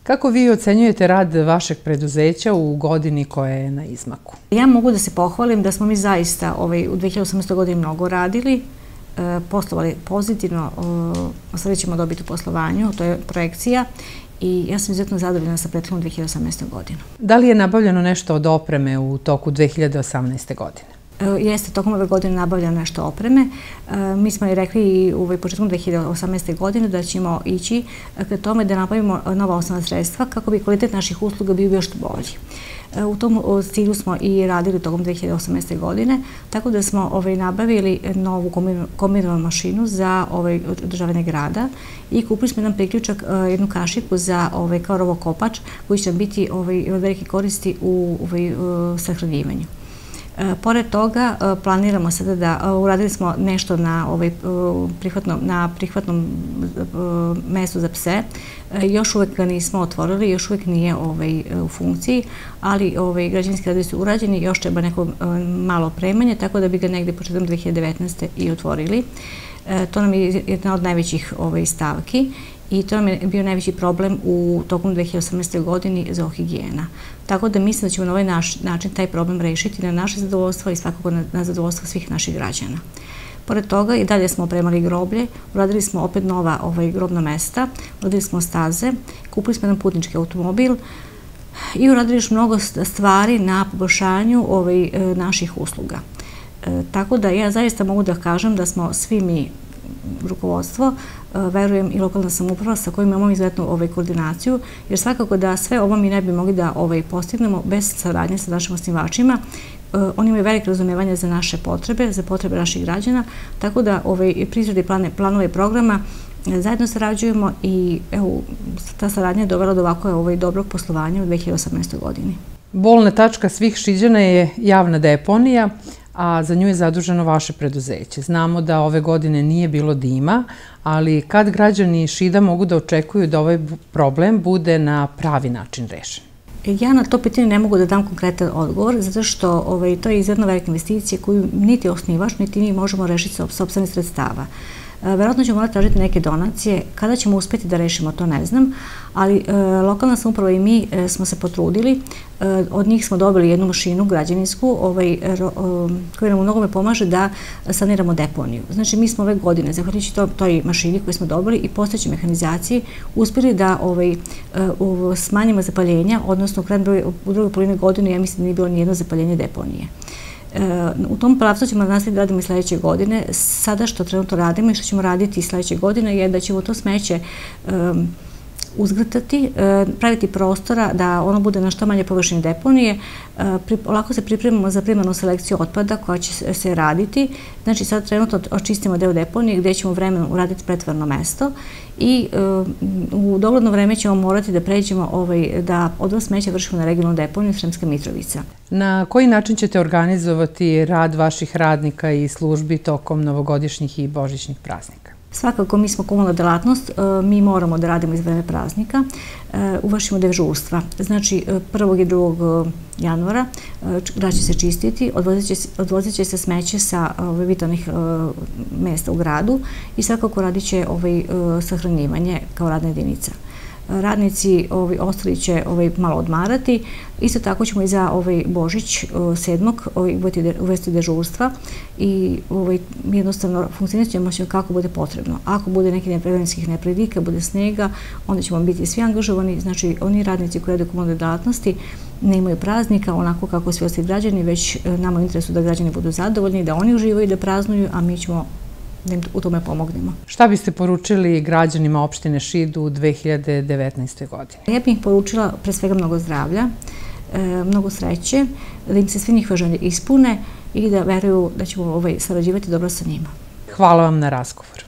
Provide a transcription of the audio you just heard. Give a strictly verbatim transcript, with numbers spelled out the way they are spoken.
Kako vi ocenjujete rad vašeg preduzeća u godini koja je na izmaku? Ja mogu da se pohvalim da smo mi zaista u dve hiljade osamnaestoj. godini mnogo radili, poslovali pozitivno, ostvarit ćemo dobit u poslovanju, to je projekcija, i ja sam izuzetno zadovoljna sa prethodnom dve hiljade osamnaeste. godinu. Da li je nabavljeno nešto od opreme u toku dve hiljade osamnaeste. godine? Jeste, tokom ove godine nabavljeno nešto opreme. Mi smo i rekli i u početkom dve hiljade osamnaeste. godine da ćemo ići ka tome da nabavimo nova osnovna sredstva kako bi kvalitet naših usluga bio još bolji. U tom cilju smo i radili tokom dve hiljade osamnaeste. godine, tako da smo nabavili novu kombinovanu mašinu za održavanje grada i kupili smo jedan priključak, jednu kašiku za kao rovokopač koji će biti od velike koristi u sahranjivanju. Pored toga, planiramo sada da uradili smo nešto na prihvatnom mestu za pse. Još uvek ga nismo otvorili, još uvek nije u funkciji, ali građevinski radovi su urađeni, još treba neko malo opremanje, tako da bi ga negde početkom dve hiljade devetnaeste. i otvorili. To nam je jedna od najvećih stavki i to nam je bio najveći problem u tokom dve hiljade osamnaeste. godini zoohigijena. Tako da mislim da ćemo na ovaj način taj problem rešiti na naše zadovoljstvo i svakako na zadovoljstvo svih naših građana. Pored toga i dalje smo opremali groblje, uradili smo opet nova grobna mesta, uradili smo staze, kupili smo jedan putnički automobil i uradili još mnogo stvari na poboljšanju naših usluga. Tako da ja zaista mogu da kažem da smo svi mi rukovodstvo, verujem i lokalna samouprava sa kojim imamo izuzetnu koordinaciju, jer svakako da sve ovo mi ne bi mogli da postignemo bez saradnje sa našim osnivačima. Oni imaju veliko razumevanje za naše potrebe, za potrebe naših građana, tako da pri izradi planova i programa zajedno sarađujemo i ta saradnja je dovela do ovako dobrog poslovanja u dve hiljade osamnaestoj. godini. Bolna tačka svih Šiđana je javna deponija, a za nju je zaduženo vaše preduzeće. Znamo da ove godine nije bilo dima, ali kad građani Šida mogu da očekuju da ovaj problem bude na pravi način rešen? Ja na to pitanje ne mogu da dam konkretan odgovor, zato što to je izuzetno velika investicija koju niti osnivač, niti mi možemo rešiti sa sopstvenih sredstava. Verovatno ćemo morati tražiti neke donacije. Kada ćemo uspeti da rešimo, to ne znam, ali lokalna samouprava i mi smo se potrudili. Od njih smo dobili jednu mašinu građevinsku koja nam u mnogome pomaže da saniramo deponiju. Znači, mi smo ove godine, zahvaljujući toj mašini koju smo dobili i postojećoj mehanizaciji, uspjeli da smanjimo zapaljenja, odnosno u drugoj polovini godine, ja mislim da nije bilo nijedno zapaljenje deponije. U tom pravcu ćemo nastaviti da radimo i sledeće godine. Sada što trenutno radimo i što ćemo raditi i sledeće godine je da ćemo to smeće uzgrtati, praviti prostora da ono bude na što manje površine deponije. Lako se pripremamo za primarnu selekciju otpada koja će se raditi. Znači sad trenutno očistimo deo deponije gde ćemo vremenom uraditi pretvarno mesto i u dogledno vreme ćemo morati da pređemo da odvoz smeća vršimo na regionalnu deponiju Sremska Mitrovica. Na koji način ćete organizovati rad vaših radnika i službi tokom novogodišnjih i božićnih praznika? Svakako, mi smo komunalna delatnost, mi moramo da radimo iz vreme praznika, uvršimo dežurstva. Znači, prvog i drugog januara grad će se čistiti, odvozit će se smeće sa vitalnih mesta u gradu i svakako radit će sahranjivanje kao radna jedinica. Radnici ostali će malo odmarati. Isto tako ćemo i za Božić sedmog uvesti dežurstva i jednostavno funkcionisat ćemo kako bude potrebno. Ako bude nekih vremenskih neprilika, bude snega, onda ćemo biti svi angažovani. Znači, oni radnici koji rade u komunalnoj delatnosti ne imaju praznika onako kako svi ostali građani, već nama u interesu da građani budu zadovoljni, da oni uživaju i da praznuju, a mi ćemo da im u tome pomognemo. Šta biste poručili građanima opštine Šid u dve hiljade devetnaestoj. godini? Ja bih ih poručila pre svega mnogo zdravlja, mnogo sreće, da im se sve njihove želje ispune i da veruju da ćemo sarađivati dobro sa njima. Hvala vam na razgovor.